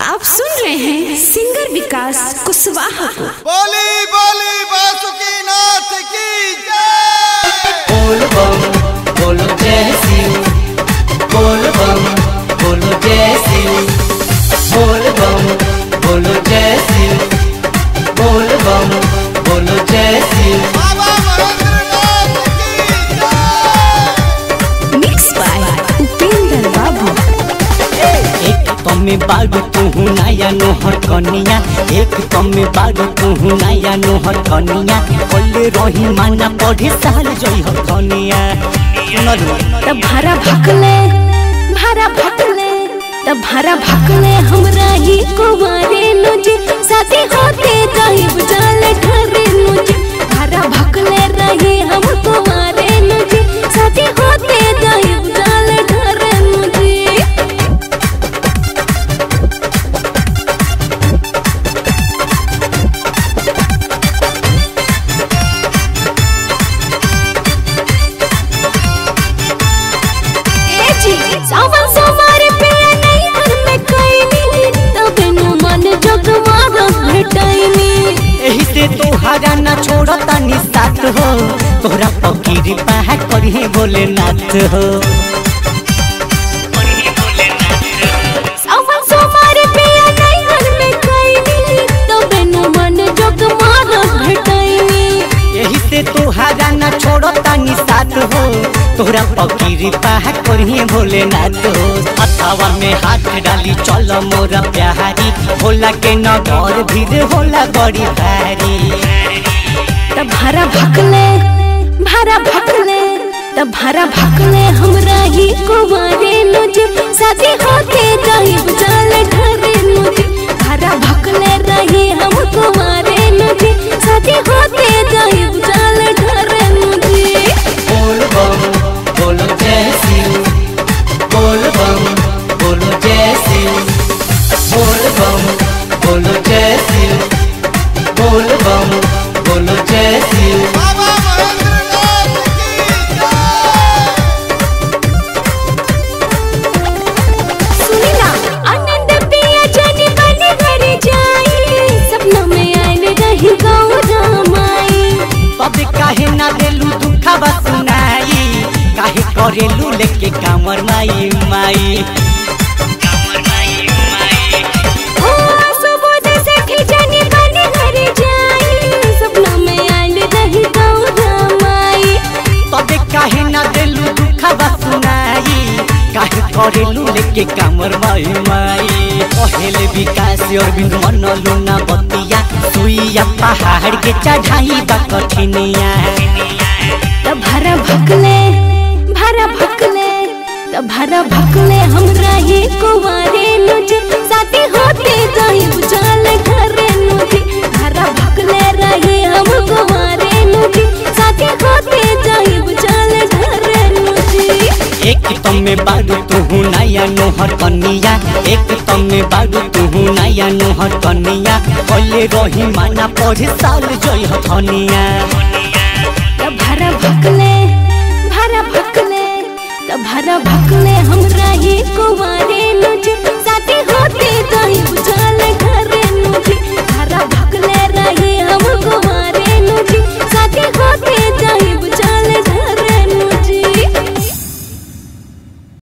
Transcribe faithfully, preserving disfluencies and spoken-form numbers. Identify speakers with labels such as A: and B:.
A: आप सुन रहे हैं सिंगर विकास कुशवाहा को।
B: बोली बोली बासुकीनाथ की जय।
C: बोल बम बोलो जय शिव, बोल बम बोलो जय शिव, बोल बम बोलो जय शिव, बोल बम बोलो जय शिव।
B: बाबा महेंद्रनाथ की जय।
A: मिक्स बाय उपेंद्र बाबू।
C: एक कमे बागु तुहु नया नोहर कनिया, एक कमे बागु तुहु नया नोहर कनिया, कोले रही माना पढ़े साल जई हो कनिया।
A: तब भारा भकले भारा भकले तब भारा भकले हमरा ही कुंवारे नुजी, शादी होते जाई बुझाले घरे नुजी। भारा भकले रही हम कुंवारे नुजी, शादी होते जाई बुझाले घरे नुजी। सावन सोमारे पे नहीं घर में कोई नहीं, तबे नु मन जोग मारो भेटाइनी।
C: एही से तोहरा ना छोड़ता नि साथ हो, तोहरा पकीरी पाहा करिए भोलेनाथ हो।
A: सावन सोमारे पे नहीं घर में कोई नहीं, तबे नु मन जोग मारो भेटाइनी।
C: एही से तोहरा ना छोड़ता नि साथ हो, तोहरा पकीरी पाहा करिए भोलेनाथ हो। हथावा में हाथ डाली चल मोरा प्यारी, भोला के नगर भीड़ होला बड़ी भारी।
A: तब भारा भकले भारा भकले तब भारा भकले हमरा ही कुंवारे नुजी, शादी होते जाई बुझाले घरे नुजी। भारा भकले रही हम कुंवारे नुजी, शादी होते जाई बुझाले घरे नुजी।
C: बोल बम बोलो जय शिव, बोल बम बोलो जय शिव, बोल बम बोलो जय शिव, बोल बम बोलो जय शिव।
B: बाबा महेंद्रनाथ की जय।
A: सुनीला आनंद पिया जानी बने घर जाई, सपना में आइल रही गाँव रामाई।
C: तब काहे ना देलू दुखा सुनाई, काहे करेलू लेके कामर माई माई।
A: ओ सुबोध सखी जानी बने घर जाई, सपना में आइल रही गाँव रामाई।
C: तब काहे ना देलू दुखा सुनाई, काहे करेलू लेके कामर माई माई। पहले विकास और बिन मनलू ना बतिया, सुइया पहाड़ के चढ़ाई बा कठिनिया।
A: तब भारा भकले भारा भकले तब भारा भकले हमरा ही कुंवारे नुजी, शादी होते जाई बुझाले घरे नुजी। भारा भकले रही हम कुंवारे नुजी, शादी होते जाई बुझाले घरे नुजी।
C: एक तमे बागु तुहु नया नोहर कनिया, एक तमे बागु तुहु नया नोहर कनिया, कोले रही माना पढ़े साल जई हो धनिया।
A: तब भारा भकले